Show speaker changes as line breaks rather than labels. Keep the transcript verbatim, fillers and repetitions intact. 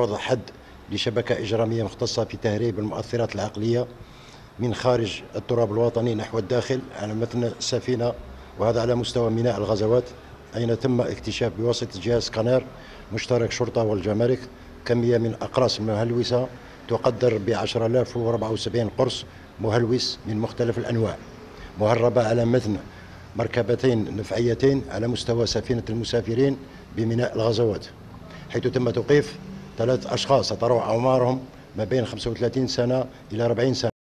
لوضع حد لشبكة إجرامية مختصة في تهريب المؤثرات العقلية من خارج التراب الوطني نحو الداخل على متن السفينة، وهذا على مستوى ميناء الغزوات، أين تم اكتشاف بواسطة جهاز سكانير مشترك شرطة والجمارك كمية من أقراص المهلوسة تقدر ب عشرة آلاف وأربعة وسبعين قرص مهلوس من مختلف الأنواع، مهربة على متن مركبتين نفعيتين على مستوى سفينة المسافرين بميناء الغزوات، حيث تم توقيف ثلاث أشخاص تتراوح أعمارهم ما بين خمسة وثلاثين سنة إلى أربعين سنة.